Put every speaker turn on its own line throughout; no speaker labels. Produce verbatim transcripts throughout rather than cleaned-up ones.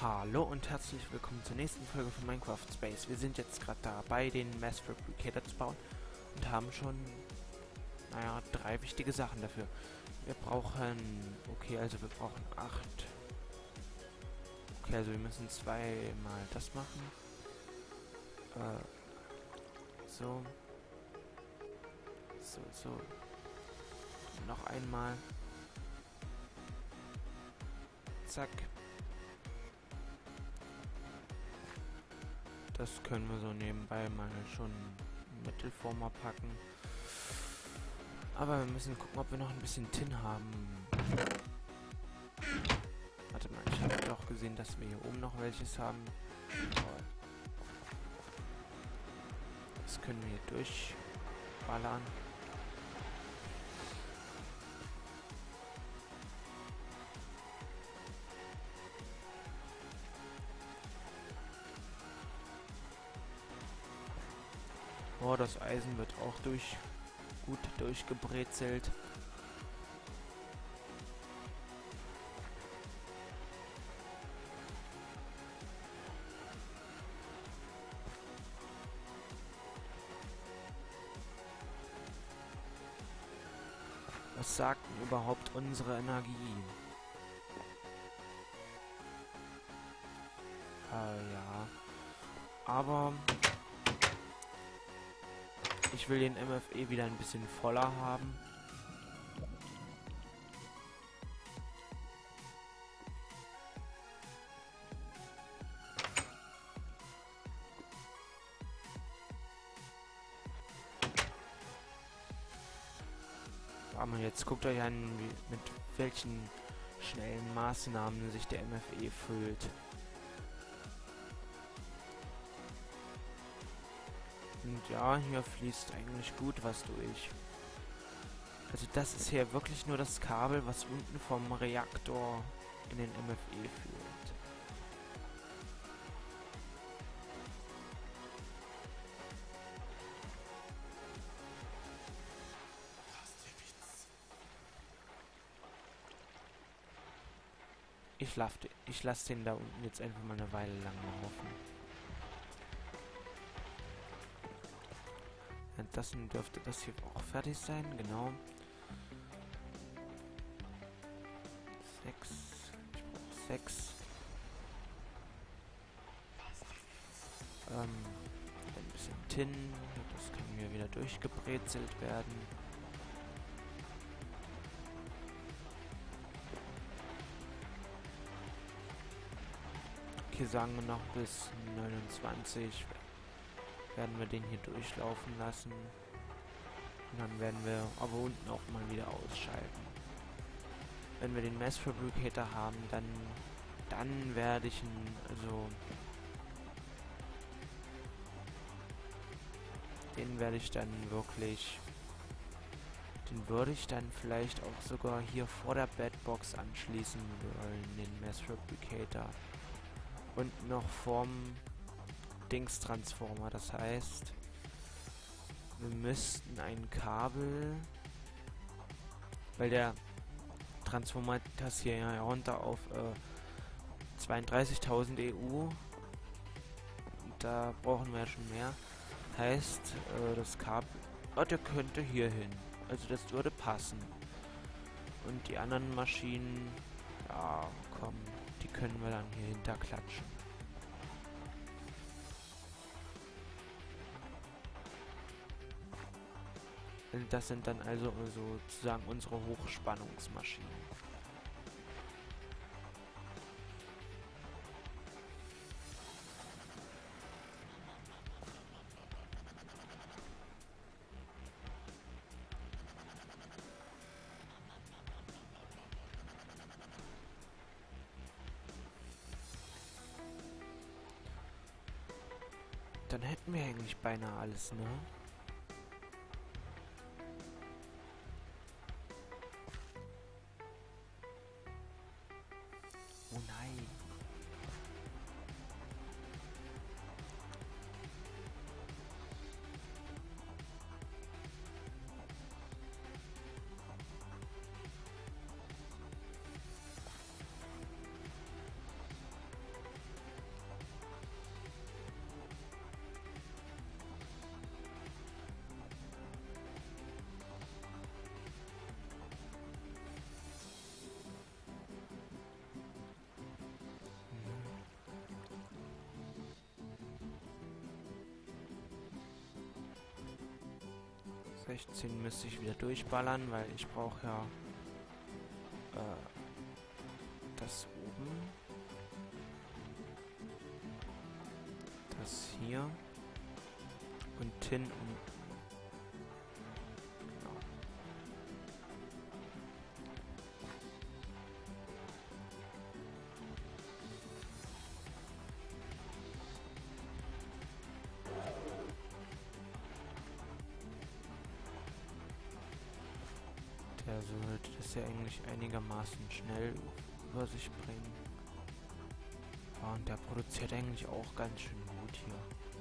Hallo und herzlich willkommen zur nächsten Folge von Minecraft Space. Wir sind jetzt gerade dabei, den Mass Fabricator zu bauen und haben schon, naja, drei wichtige Sachen dafür. Wir brauchen, okay, also wir brauchen acht. Okay, also wir müssen zweimal das machen. Äh, so. So, so. Noch einmal. Zack. Das können wir so nebenbei mal schon in Mittelformer packen. Aber wir müssen gucken, ob wir noch ein bisschen Tin haben. Warte mal, ich habe doch gesehen, dass wir hier oben noch welches haben. Toll. Das können wir hier durchballern. Oh, das Eisen wird auch durch gut durchgebrezelt. Was sagt denn überhaupt unsere Energie? Äh, ja. Aber ich will den M F E wieder ein bisschen voller haben. Aber jetzt guckt euch an, wie, mit welchen schnellen Maßnahmen sich der M F E füllt. Und ja, hier fließt eigentlich gut was durch. Also das ist hier wirklich nur das Kabel, was unten vom Reaktor in den M F E führt. Ich, laff, ich lasse den da unten jetzt einfach mal eine Weile lang laufen. Das dürfte das hier auch fertig sein, genau. Sechs. Ich brauche sechs. Ähm, ein bisschen Tin. Das kann hier wieder durchgebrezelt werden. Okay, sagen wir noch bis neunundzwanzig. Werden wir den hier durchlaufen lassen. Und dann werden wir aber unten auch mal wieder ausschalten. Wenn wir den Mass Fabricator haben, dann dann werde ich ihn, also den werde ich dann wirklich, den würde ich dann vielleicht auch sogar hier vor der Bedbox anschließen wollen, den Mass Fabricator. Und noch vorm Dings-Transformer, das heißt, wir müssten ein Kabel, weil der Transformer das hier ja runter auf äh, zweiunddreißigtausend E U, und da brauchen wir ja schon mehr, heißt, äh, das Kabel, oh, der könnte hier hin, also das würde passen. Und die anderen Maschinen, ja, komm, die können wir dann hier hinterklatschen. Das sind dann also sozusagen unsere Hochspannungsmaschinen. Dann hätten wir eigentlich beinahe alles, ne? Oh nein. sechzehn müsste ich wieder durchballern, weil ich brauche ja äh, das oben. Das hier. Und hin und... Genau. Der sollte das ja eigentlich einigermaßen schnell über sich bringen. Ja, und der produziert eigentlich auch ganz schön gut hier.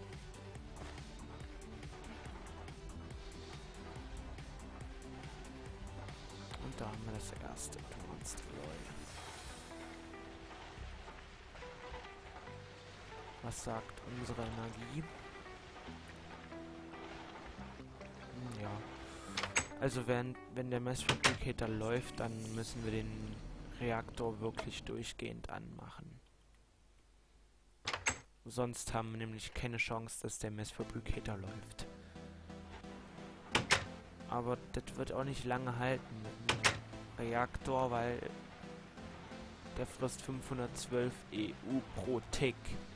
Und da haben wir das erste Advanced Alloy. Was sagt unsere Energie? Hm, ja. Also wenn, wenn der Mass Replicator läuft, dann müssen wir den Reaktor wirklich durchgehend anmachen. Sonst haben wir nämlich keine Chance, dass der Mass Replicator läuft. Aber das wird auch nicht lange halten mit dem Reaktor, weil der frisst fünfhundertzwölf E U pro Tick.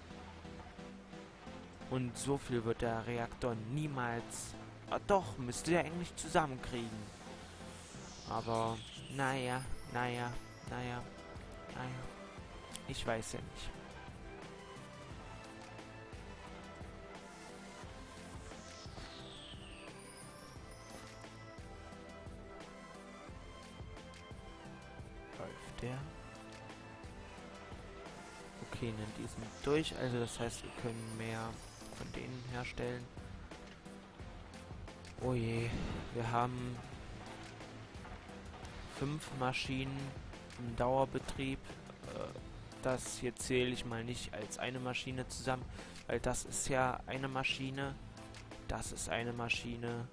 Und so viel wird der Reaktor niemals... Ah, doch, müsste der eigentlich zusammenkriegen. Aber, naja, naja, naja, naja. Ich weiß ja nicht. Läuft der? Okay, nimmt diesen durch. Also das heißt, wir können mehr von denen herstellen. Oh je, wir haben fünf Maschinen im Dauerbetrieb. Das hier zähle ich mal nicht als eine Maschine zusammen, weil das ist ja eine Maschine. Das ist eine Maschine.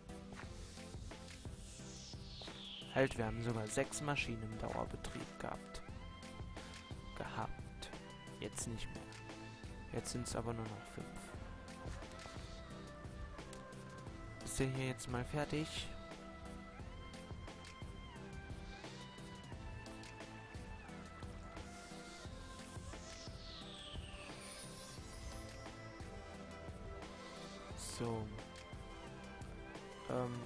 Halt, wir haben sogar sechs Maschinen im Dauerbetrieb gehabt. Gehabt. Jetzt nicht mehr. Jetzt sind es aber nur noch fünf. Ist der hier jetzt mal fertig? So. Ähm.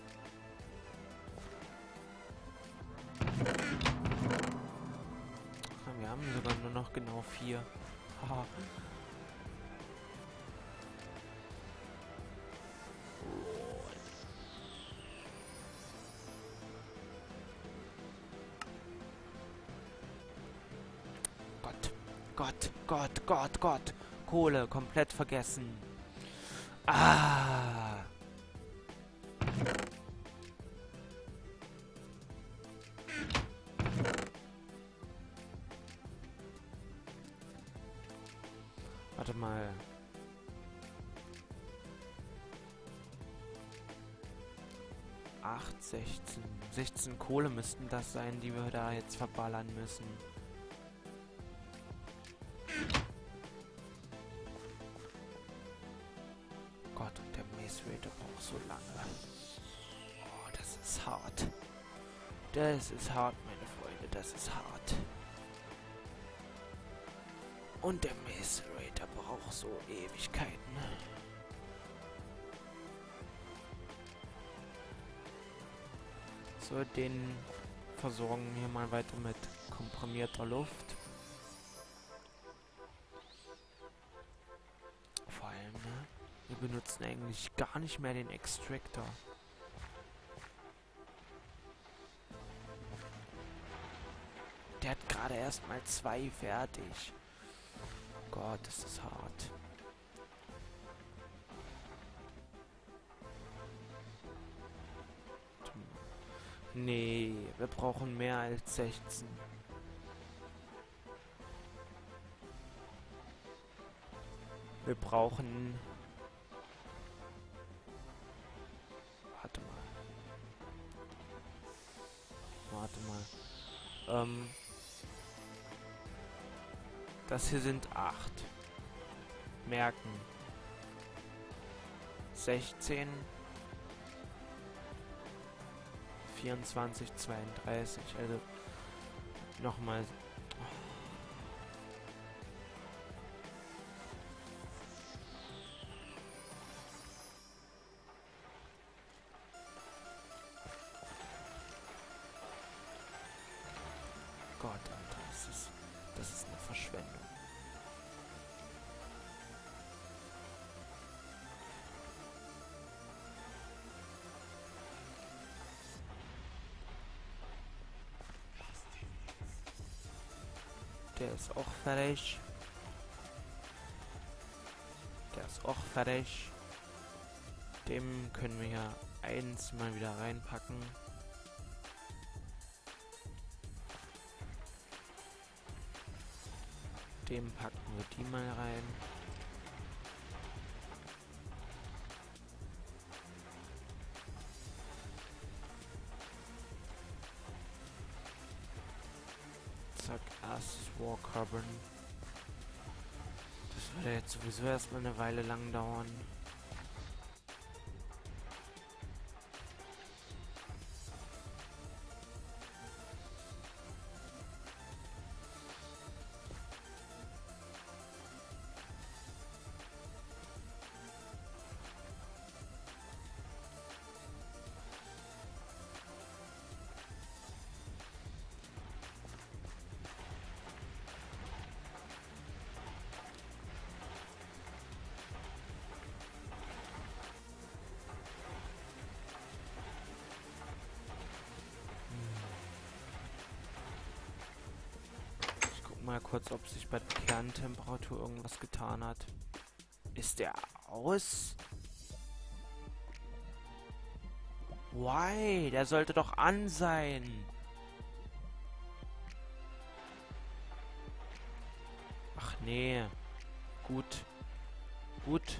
Wir haben sogar nur noch genau vier. Haha. Gott, Gott, Gott, Gott, Gott. Kohle, komplett vergessen. Ah. Warte mal. acht, sechzehn. sechzehn Kohle müssten das sein, die wir da jetzt verballern müssen. Gott, und der Mace Raider braucht so lange. Oh, das ist hart. Das ist hart, meine Freunde, das ist hart. Und der Mace Raider braucht so Ewigkeiten. So, den versorgen wir mal weiter mit komprimierter Luft. Vor allem, ne? Wir benutzen eigentlich gar nicht mehr den Extractor. Der hat gerade erst mal zwei fertig. Gott, das ist hart. Nee, wir brauchen mehr als sechzehn. Wir brauchen... Warte mal. Warte mal. Ähm... Das hier sind acht. Merken. sechzehn. vierundzwanzig zweiunddreißig, also nochmal. Gott, Alter, das ist, das ist eine Verschwendung. Der ist auch fertig. Der ist auch fertig. Dem können wir ja eins mal wieder reinpacken. Dem packen wir die mal rein. Zack, erstes War Carbon. Das wird ja jetzt sowieso erstmal eine Weile lang dauern. Mal kurz, ob sich bei der Kerntemperatur irgendwas getan hat. Ist der aus? Why? Der sollte doch an sein. Ach nee. Gut. Gut.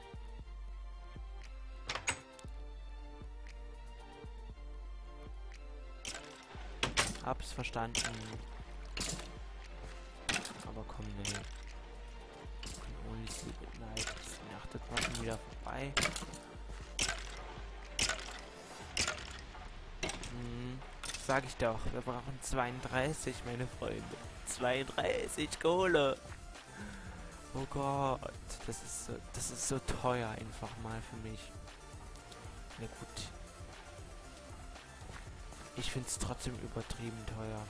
Hab's verstanden. Aber komm, nee. Only sleep at night. Die Nacht ist war schon wieder vorbei. Hm, sag ich doch. Wir brauchen zweiunddreißig, meine Freunde. zweiunddreißig Kohle. Oh Gott. Das ist so, das ist so teuer einfach mal für mich. Na gut. Ich find's trotzdem übertrieben teuer.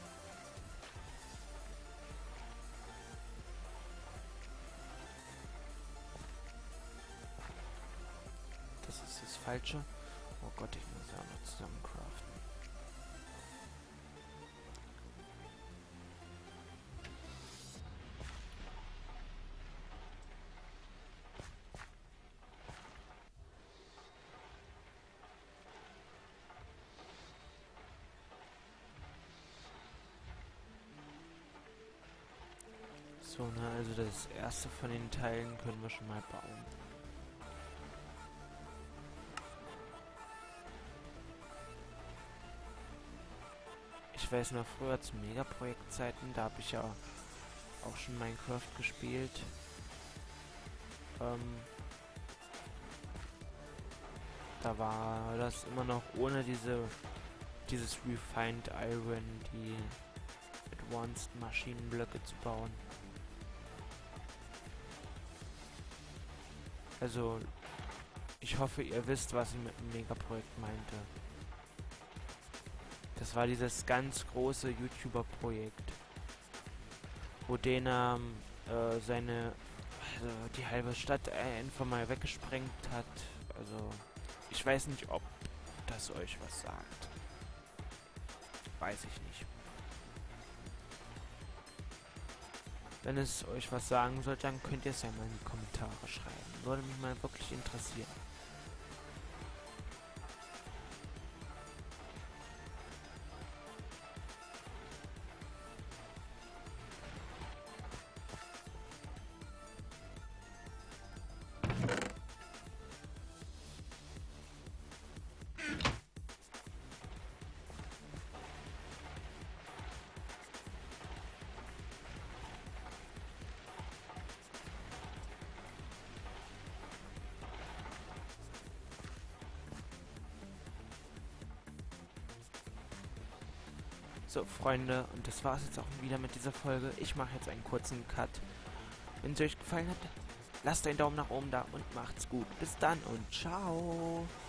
Das ist das Falsche. Oh Gott, ich muss ja auch noch zusammen craften. So, ne, also das erste von den Teilen können wir schon mal bauen. Ich weiß noch, früher zu Megaprojektzeiten, da habe ich ja auch schon Minecraft gespielt. Ähm, da war das immer noch ohne diese dieses Refined Iron, die Advanced Maschinenblöcke zu bauen. Also, ich hoffe, ihr wisst, was ich mit dem Megaprojekt meinte. Das war dieses ganz große YouTuber-Projekt, wo den ähm, äh, seine, also die halbe Stadt einfach mal weggesprengt hat. Also, ich weiß nicht, ob das euch was sagt. Weiß ich nicht. Wenn es euch was sagen soll, dann könnt ihr es ja mal in die Kommentare schreiben. Würde mich mal wirklich interessieren. So, Freunde, und das war's jetzt auch wieder mit dieser Folge. Ich mache jetzt einen kurzen Cut. Wenn es euch gefallen hat, lasst einen Daumen nach oben da und macht's gut. Bis dann und ciao.